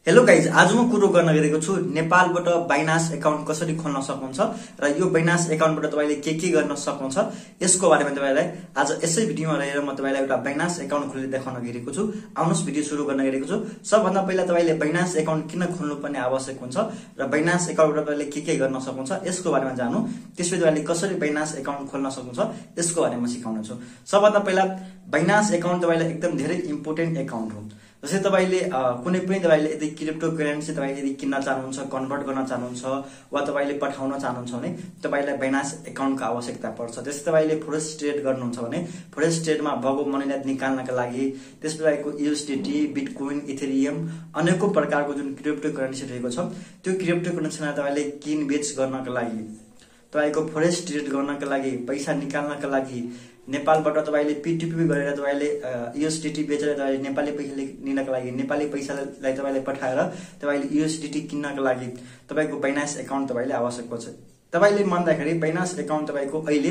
Hello guys, आज म कुरो गर्न गएको छु नेपालबाट बाइनान्स एकाउन्ट कसरी खोल्न सक्नुहुन्छ र यो बाइनान्स एकाउन्टबाट तपाईले के गर्न सक्नुहुन्छ यसको बारेमा तपाईलाई आज यसै भिडियोमा रहेर म तपाईलाई एउटा बाइनान्स एकाउन्ट खोलेर देखाउन गएको छु। आउनुस् भिडियो सुरु गर्न गएको छु। सबभन्दा पहिला तपाईले बाइनान्स एकाउन्ट किन खोल्नुपर्ने आवश्यक हुन्छ र बाइनान्स एकाउन्टबाट तपाईले के गर्न सक्नुहुन्छ यसको बारेमा जान्नु। त्यसपछि तपाईले कसरी बाइनान्स एकाउन्ट खोल्न सक्नुहुन्छ यसको बारेमा सिकाउन छु। सबभन्दा पहिला बाइनान्स एकाउन्ट तपाईलाई एकदम धेरै इम्पोर्टेन्ट एकाउन्ट हो। जस्तै तपाईले कुनै पनि तपाईले यदि क्रिप्टो करेन्सी तपाईले यदि किन्न चाहनुहुन्छ, कन्भर्ट गर्न चाहनुहुन्छ वा तपाईले पठाउन चाहनुहुन्छ भने तपाईलाई बाइनान्स एकाउन्टको आवश्यकता पर्छ। त्यसै तपाईले फोरेक्स ट्रेड गर्नुहुन्छ भने फोरेक्स ट्रेडमा भएको मनीलाई निकाल्नका लागि त्यसपछि USDT, बिटकोइन, इथेरियम अनेकौं प्रकारको जुन क्रिप्टो करेन्सी रहेको छ त्यो क्रिप्टो करेन्सीमा तपाईले किन बेच गर्नका लागि, तपाईको फोरेक्स ट्रेड गर्नका लागि, पैसा निकाल्नका लागि नेपालबाट तपाईले P2P गरेर तपाईले USDT बेचेर तपाईले नेपाली पैसा लिनका लागि, नेपाली पैसालाई तपाईले पठाएर तपाईले USDT किन्नका लागि तपाईको बाइनान्स एकाउन्ट तपाईले आवश्यक पर्छ। तपाईले मान्दाखेरि बाइनान्स एकाउन्ट तपाईको अहिले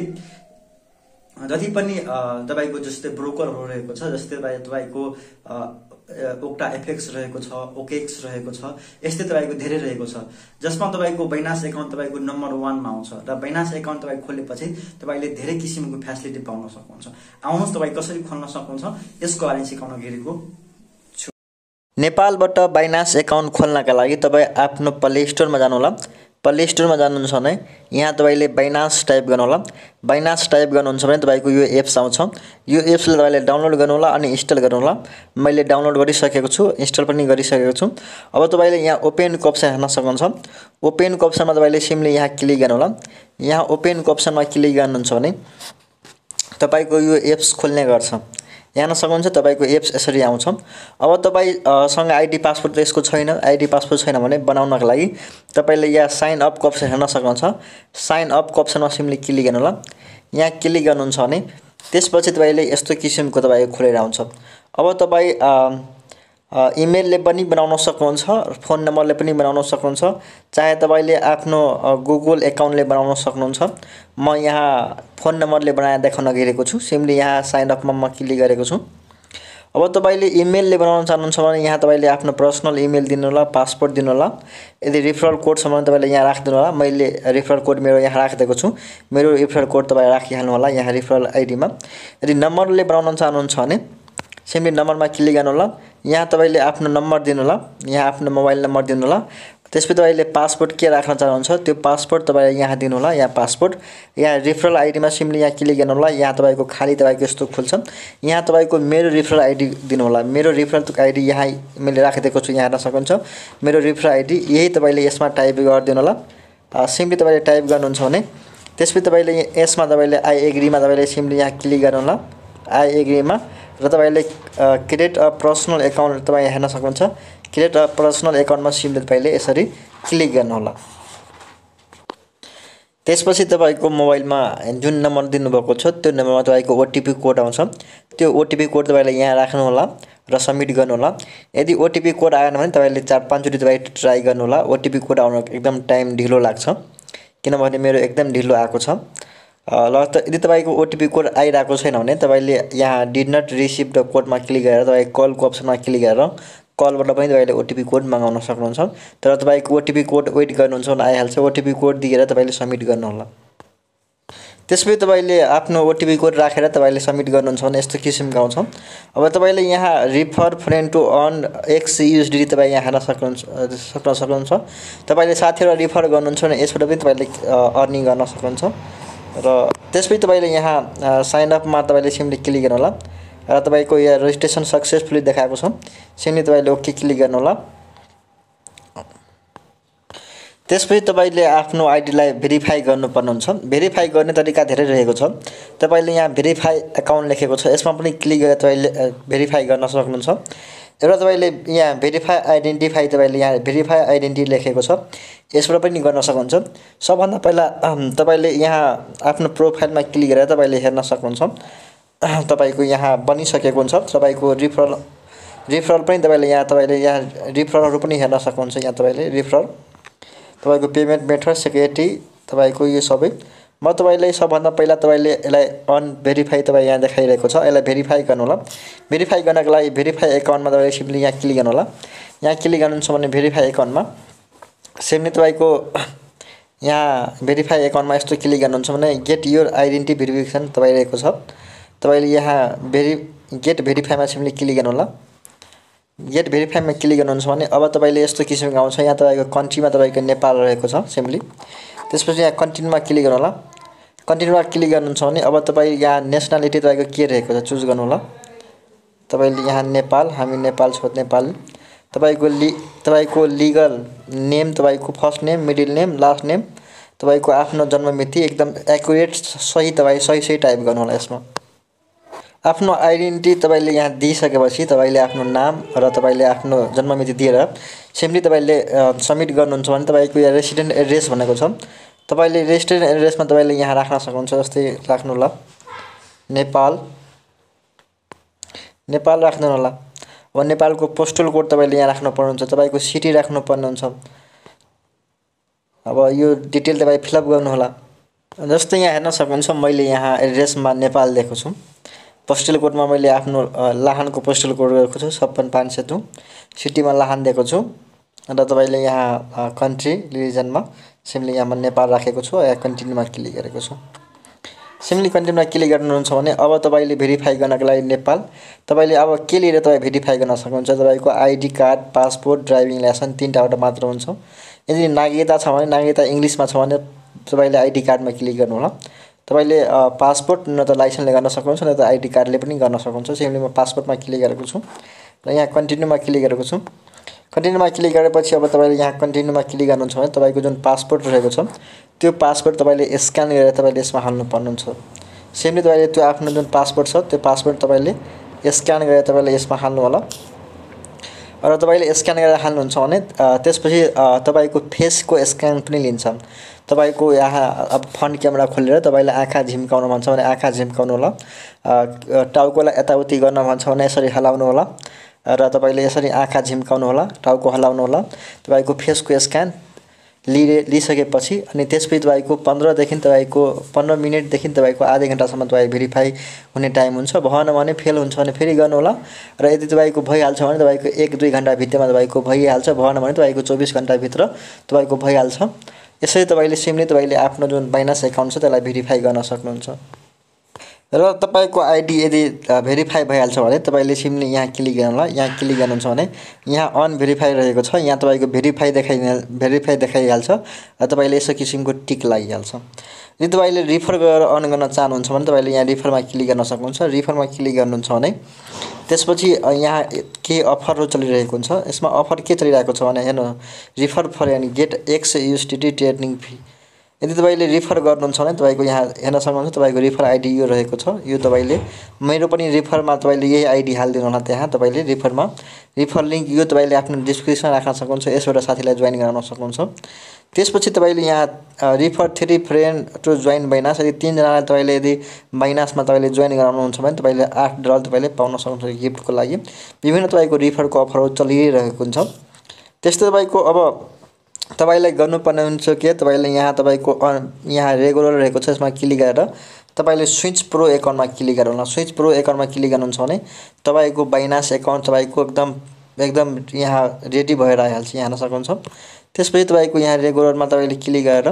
जति पनि तपाईको जस्तै ब्रोकरहरु रहेको छ, जस्तै तपाईको ओक्टा एफएक्स रहेको छ, OKX रहेको छ, यस्तै तपाईको धेरै रहेको छ जसमा तपाईको बाइनान्स एकाउन्ट तपाईको नम्बर 1 मा आउँछ र बाइनान्स एकाउन्ट तपाई खोलेपछि तपाईले धेरै किसिमको फ्यासिलिटी पाउन सक्नुहुन्छ। आउनुस् तपाई कसरी खोल्न सक्नुहुन्छ यसको बारेमा सिकाउन गएको छु। नेपालबाट बाइनान्स एकाउन्ट खोल्नका लागि तपाई आफ्नो प्ले स्टोरमा जानु होला। प्ले स्टोरमा जानुहुन्छ भने यहाँ तपाईले बाइनान्स टाइप गर्नु होला। बाइनान्स टाइप गर्नुहुन्छ भने तपाईको यो एप्स आउँछ। यो एप्सले तपाईले डाउनलोड गर्नु होला अनि इन्स्टल गर्नु होला। मैले डाउनलोड गरिसकेको छु, इन्स्टल पनि गरिसकेको छु। अब तपाईले यहाँ ओपन को अप्सन हेर्न सक्नुहुन्छ। ओपन को अप्सनमा तपाईले सिम्पली यहाँ क्लिक गर्नु होला। यहाँ ओपन को अप्सनमा क्लिक गर्नुहुन्छ भने तपाईको यो एप्स खोल्ने गर्छ। हेर्न सक्नुहुन्छ तपाईको एप्स यसरी आउँछ। अब तपाई सँग आईडी पासवर्ड यसको छैन, आईडी पासवर्ड छैन भने बनाउनका लागि तपाईले यहाँ साइन अप को अप्सन हेर्न सक्नुहुन्छ। साइन अप को अप्सनमा सिम्पली क्लिक गर्नु होला। यहाँ क्लिक गर्नुहुन्छ भने त्यसपछि तपाईले यस्तो किसिमको तपाईको खोलेर आउँछ। अब तपाई इमेलले पनि बनाउन सक्नुहुन्छ, फोन नम्बरले पनि बनाउन सक्नुहुन्छ, चाहे तपाईले आफ्नो गुगल एकाउन्टले बनाउन सक्नुहुन्छ। म यहाँ फोन नम्बरले बनाएर देखाउन गएको छु। सिम्पली यहाँ साइन अप मा म क्लिक गरेको छु। अब तपाईले इमेलले बनाउन चाहनुहुन्छ भने यहाँ तपाईले आफ्नो पर्सनल इमेल दिनु होला, पासपोर्ट दिनु होला। यदि रेफरल कोड छ भने तपाईले यहाँ राख्दिनु होला। मैले रेफरल कोड मेरो यहाँ राखिदिएको छु। मेरो रेफरल कोड तपाई राखिहाल्नु होला यहाँ रेफरल आईडी मा। यदि नम्बरले बनाउन चाहनुहुन्छ भने सिम्पली नम्बरमा क्लिक गर्नु होला। यहाँ तपाईले आफ्नो नम्बर दिनु होला, यहाँ आफ्नो मोबाइल नम्बर दिनु होला। त्यसपछि तपाईले पासपोर्ट के राख्न चाहनुहुन्छ त्यो पासपोर्ट तपाईले यहाँ दिनु होला। यहाँ पासपोर्ट, यहाँ रेफरल आईडी मा सिम्पली यहाँ क्लिक गर्नु होला। यहाँ तपाईको खाली तपाईको यस्तो खुल्छ। यहाँ तपाईको मेरो रेफरल आईडी दिनु होला। मेरो रेफरल आईडी यहाँ मैले राखिदिएको छु, यहाँ हेर्न सक्नुहुन्छ। मेरो रेफरल आईडी यही तपाईले यसमा टाइप गरिदिनु होला। सिम्पली तपाईले टाइप गर्नुहुन्छ भने त्यसपछि तपाईले यसमा तपाईले आई एग्री मा तपाईले सिम्पली यहाँ क्लिक गर्नु होला। आई एग्री मा र तपाईले क्रिएट अ पर्सनल एकाउन्ट तपाई हेर्न सक्नुहुन्छ। क्रिएट अ पर्सनल एकाउन्टमा सिम्पली तपाईले यसरी क्लिक गर्नु होला। त्यसपछि तपाईको मोबाइलमा जुन नम्बर दिनुभएको छ त्यो नम्बरमा तपाईको ओटीपी कोड आउँछ। त्यो ओटीपी कोड तपाईले यहाँ राख्नु होला र सबमिट गर्नु होला। यदि ओटीपी कोड आएन भने तपाईले 4-5 चोटी तपाई ट्राई गर्नु होला। ओटीपी कोड आउन एकदम टाइम ढिलो लाग्छ किनभने मेरो एकदम ढिलो आएको छ। ल त यदि तपाईको ओटीपी कोड आइराको छैन भने तपाईले यहाँ डिड नट रिसिभ द कोडमा क्लिक गरेर तपाई कल को अप्सनमा क्लिक गरेर कलबाट पनि तपाईले ओटीपी कोड माग्न सक्नुहुन्छ। तर तपाईको ओटीपी कोड वेट गर्नुहुन्छ भने आइहाल्छ। ओटीपी कोड दिएर तपाईले सबमिट गर्नु होला। त्यसपछि तपाईले आफ्नो ओटीपी कोड राखेर तपाईले सबमिट गर्नुहुन्छ भने यस्तो किसिमको आउँछ। अब तपाईले यहाँ refer friend to earn X USDT तपाई यहाँ हेर्न सक्नुहुन्छ। तपाईले साथीहरुलाई रिफर गर्नुहुन्छ भने यसबाट पनि तपाईले अर्निङ गर्न सक्नुहुन्छ। र त्यसपछि तपाईले यहाँ साइन अप मा तपाईले सिम्पली क्लिक गर्नु होला र तपाईको यहाँ रेजिस्ट्रेसन सक्सेसफुली देखाएको छ। सिम्पली तपाईले ओके क्लिक गर्नु होला। त्यसपछि तपाईले आफ्नो आईडीलाई भेरिफाई गर्नुपर्ने हुन्छ। भेरिफाई गर्ने तरिका धेरै रहेको छ। तपाईले यहाँ भेरिफाई अकाउन्ट लेखेको छ, यसमा पनि क्लिक गरेर तपाईले भेरिफाई गर्न सक्नुहुन्छ। एउटा तपाईले यहाँ भेरिफाई आइडेन्टिफाई तपाईले यहाँ भेरिफाई आइडेन्टिटी लेखेको छ, यसबाट पनि गर्न सक्नुहुन्छ। सबभन्दा पहिला तपाईले यहाँ आफ्नो प्रोफाइलमा क्लिक गरेर तपाईले हेर्न सक्नुहुन्छ। तपाईको यहाँ बनिसकेको हुन्छ। तपाईको रिफरल पनि तपाईले यहाँ रिफरलहरु पनि हेर्न सक्नुहुन्छ। यहाँ तपाईले रिफरल तपाईको पेमेन्ट मेथड सेक्युरिटी तपाईको यो सबै म तपाईलाई सबभन्दा पहिला तपाईले यसलाई अन भेरिफाई तपाई यहाँ देखाइरहेको छ, यसलाई भेरिफाई गर्नु होला। भेरिफाई गर्नको लागि भेरिफाई अकाउन्टमा तपाईले सिम्पली यहाँ क्लिक गर्नु होला। यहाँ क्लिक गर्नुहुन्छ भने भेरिफाई एकाउन्टमा सेम नै तपाईँको यहाँ भेरिफाई एकाउन्टमा यस्तो क्लिक गर्नुहुन्छ भने गेट योर आइडेन्टिटी भेरिफिकेसन तपाईँको छ। तपाईँले यहाँ गेट भेरिफाईमा सिम्पली क्लिक गर्नु होला। गेट भेरिफाईमा क्लिक गर्नुहुन्छ भने अब तपाईँले यस्तो किसिमको आउँछ। यहाँ तपाईँको कन्ट्रीमा तपाईँको नेपाल रहेको छ सिम्पली। त्यसपछि यहाँ कन्टिन्यूमा क्लिक गर्नु होला। कन्टिन्यूमा क्लिक गर्नुहुन्छ भने अब तपाईँ यहाँ नेसनालिटी तपाईँको के रहेको छ चुज गर्नु होला। तपाईँले यहाँ नेपाल, हामी नेपाल छौँ, नेपाल। तपाईँको लिगल नेम, तपाईँको first name, middle name, last name, तपाईँको आफ्नो जन्ममिति एकदम एक्युरेट सही तपाईँ सही टाइप गर्नु होला। यसमा आफ्नो आइडेन्टिटी तपाईँले यहाँ दिइसकेपछि तपाईँले आफ्नो नाम र तपाईँले आफ्नो जन्ममिति दिएर सिम्पली तपाईँले सबमिट गर्नुहुन्छ भने तपाईँको यहाँ रेसिडेन्ट एड्रेस भनेको छ। तपाईँले रेसिडेन्ट एड्रेसमा तपाईँले यहाँ राख्न सक्नुहुन्छ। जस्तै राख्नु होला नेपाल राख्नु होला। अब नेपालको पोस्टल कोड तपाईँले यहाँ राख्नुपर्ने हुन्छ। तपाईँको सिटी राख्नुपर्ने हुन्छ। अब यो डिटेल तपाईँ फिलअप गर्नु होला। जस्तै यहाँ हेर्न सक्नुहुन्छ मैले यहाँ एड्रेसमा नेपाल दिएको छु। पोस्टल कोडमा मैले आफ्नो लाहानको पोस्टल कोड गरेको छु 56502। सिटीमा लाहान दिएको छु र तपाईँले यहाँ कन्ट्री रिजनमा सिम्पली यहाँ म नेपाल राखेको छु। यहाँ कन्टिन्यूमा क्लिक गरेको छु। सिम्पली कन्टिन्यूमा क्लिक गर्नुहुन्छ भने अब तपाईँले भेरिफाई गर्नको लागि नेपाल तपाईँले अब के लिएर तपाईँ भेरिफाई गर्न सक्नुहुन्छ। तपाईँको ID card, passport, driving license 3टाबाट मात्र हुन्छ। यदि नागरिकता छ भने नागरिकता इङ्ग्लिसमा छ भने तपाईँले आइडी कार्डमा क्लिक गर्नु होला। तपाईँले पासपोर्ट न त लाइसेन्सले गर्न सक्नुहुन्छ न त आइडी कार्डले पनि गर्न सक्नुहुन्छ। सिम्पली म पासपोर्टमा क्लिक गरेको छु र यहाँ कन्टिन्यूमा क्लिक गरेको छु। कन्टिन्यूमा क्लिक गरेपछि अब तपाईँले यहाँ कन्टिन्यूमा क्लिक गर्नुहुन्छ भने तपाईँको जुन पासपोर्ट रहेको छ त्यो पासपोर्ट तपाईँले स्क्यान गरेर तपाईँले यसमा हाल्नुपर्ने हुन्छ। सिम्पली तपाईँले त्यो आफ्नो जुन पासपोर्ट छ त्यो पासपोर्ट तपाईँले स्क्यान गरेर तपाईँले यसमा हाल्नु होला। र तपाईँले स्क्यान गरेर हाल्नुहुन्छ भने त्यसपछि तपाईँको फेसको स्क्यान पनि लिन्छ। तपाईँको यहाँ अब फ्रन्ट क्यामेरा खोलेर तपाईँले आँखा झिम्काउनु भन्छ भने आँखा झिम्काउनु होला। टाउकोलाई यताउति गर्न भन्छ भने यसरी हलाउनु होला र तपाईँले यसरी आँखा झिम्काउनु होला, टाउको हलाउनु होला। तपाईँको फेसको स्क्यान लिइसकेपछि अनि त्यसपछि तपाईँको 15 मिनटदेखि तपाईँको आधा घन्टासम्म तपाईँ भेरिफाई हुने टाइम हुन्छ। भएन भने फेल हुन्छ भने फेरि गर्नु होला र यदि तपाईँको भइहाल्छ भने तपाईँको 1-2 घन्टा भित्रमा तपाईँको भइहाल्छ। भएन भने तपाईँको 24 घन्टाभित्र तपाईँको भइहाल्छ। यसरी तपाईँले सिम्पली तपाईँले आफ्नो जुन बाइनान्स एकाउन्ट छ त्यसलाई भेरिफाई गर्न सक्नुहुन्छ। र तपाईँको आइडी यदि भेरिफाई भइहाल्छ भने तपाईँले सिम्पली यहाँ क्लिक गर्नु होला। यहाँ क्लिक गर्नुहुन्छ भने यहाँ अन भेरिफाई रहेको छ। यहाँ तपाईँको भेरिफाई देखाइहाल्छ र तपाईँले यसो किसिमको टिक लागिहाल्छ। यदि तपाईँले रिफर गरेर अन गर्न चाहनुहुन्छ भने तपाईँले यहाँ रिफरमा क्लिक गर्न सक्नुहुन्छ। रिफरमा क्लिक गर्नुहुन्छ भने त्यसपछि यहाँ के अफरहरू चलिरहेको हुन्छ। यसमा अफर के चलिरहेको छ भने हेर्नु, refer for and get X USDT trading fee. यदि तपाईँले रिफर गर्नुहुन्छ भने तपाईँको यहाँ हेर्न सक्नुहुन्छ तपाईँको रिफर आइडी यो रहेको छ। यो तपाईँले मेरो पनि रिफरमा तपाईँले यही आइडी हालिदिनु होला। त्यहाँ तपाईँले रिफरमा रिफर लिङ्क यो तपाईँले आफ्नो डिस्क्रिप्सनमा राख्न सक्नुहुन्छ। यसबाट साथीलाई जोइन गराउन सक्नुहुन्छ। त्यसपछि तपाईँले यहाँ refer 3 friend to join Binance. यदि 3 जनालाई तपाईँले यदि बाइनान्समा तपाईँले जोइन गराउनुहुन्छ भने तपाईँले $8 तपाईँले पाउन सक्नुहुन्छ गिफ्टको लागि। विभिन्न तपाईँको रिफरको अफरहरू चलिरहेको हुन्छ। त्यस्तै तपाईँको अब तपाईँलाई गर्नुपर्ने हुन्छ के तपाईँले यहाँ तपाईँको यहाँ रेगुलर रहेको छ यसमा क्लिक गरेर तपाईँले स्विच प्रो एकाउन्टमा क्लिक गर्नु होला। स्विच प्रो एकाउन्टमा क्लिक गर्नुहुन्छ भने तपाईँको बाइनान्स एकाउन्ट तपाईँको एकदम यहाँ रेडी भएर आइहाल्छ। यहाँ हेर्न सक्नुहुन्छ। त्यसपछि तपाईँको यहाँ रेगुलरमा तपाईँले क्लिक गरेर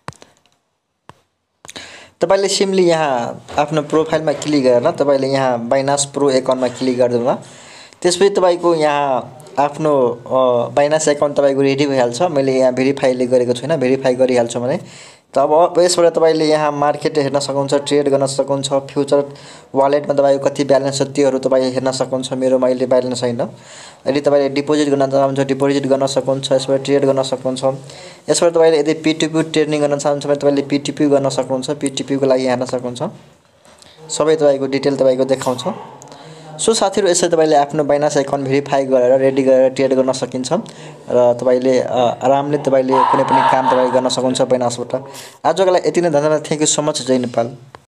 तपाईँले सिम्पली यहाँ आफ्नो प्रोफाइलमा क्लिक गरेर तपाईँले यहाँ बाइनान्स प्रो एकाउन्टमा क्लिक गरिदिनु होला। त्यसपछि तपाईँको यहाँ आफ्नो बाइनान्स एकाउन्ट तपाईँको रेडी भइहाल्छ। मैले यहाँ भेरिफाईले गरेको छुइनँ, भेरिफाई गरिहाल्छु भने त अब यसबाट तपाईँले यहाँ मार्केट हेर्न सक्नुहुन्छ, ट्रेड गर्न सक्नुहुन्छ। फ्युचर वालेटमा तपाईँको कति ब्यालेन्स छ त्योहरू तपाईँ हेर्न सक्नुहुन्छ। मेरोमा अहिले ब्यालेन्स छैन। यदि तपाईँले डिपोजिट गर्न चाहनुहुन्छ डिपोजिट गर्न सक्नुहुन्छ। यसबाट ट्रेड गर्न सक्नुहुन्छ। यसबाट तपाईँले यदि P2P ट्रेडिङ गर्न चाहनुहुन्छ भने तपाईँले P2P गर्न सक्नुहुन्छ। P2P को लागि हेर्न सक्नुहुन्छ। सबै तपाईँको डिटेल तपाईँको देखाउँछ। सो साथीहरू यसरी तपाईँले आफ्नो बाइनान्स एकाउन्ट भेरिफाई गरेर रेडी गरेर ट्रेड गर्न सकिन्छ र तपाईँले आरामले तपाईँले कुनै पनि काम तपाईँ गर्न सक्नुहुन्छ बाइनान्सबाट। आजको लागि यति नै। धन्यवाद। Thank you so much. जय नेपाल।